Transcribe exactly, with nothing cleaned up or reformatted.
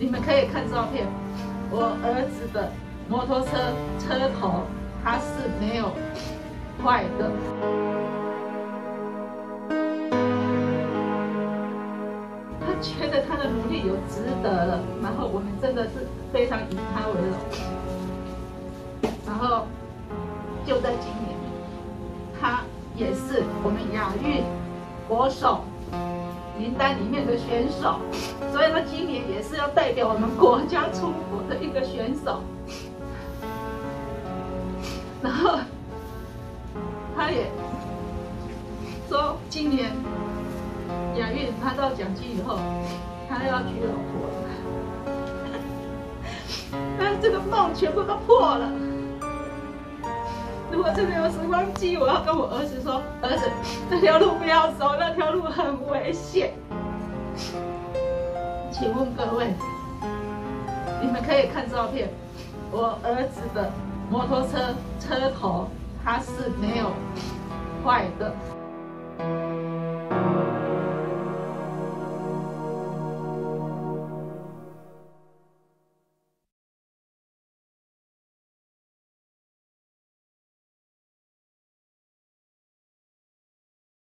你们可以看照片，我儿子的摩托车车头它是没有坏的。他觉得他的努力有值得了，然后我们真的是非常以他为荣。然后就在今年，他也是我们亚运国手名单里面的选手，所以他今年也是要代表我们国家出国的一个选手。然后他也说，今年亚运拿到奖金以后，他要娶老婆了。但这个梦全部都破了。如果真的有时光机，我要跟我儿子说：“儿子，那条路不要走，那条路很危险。”请问各位，你们可以看照片，我儿子的摩托车车头它是没有坏的。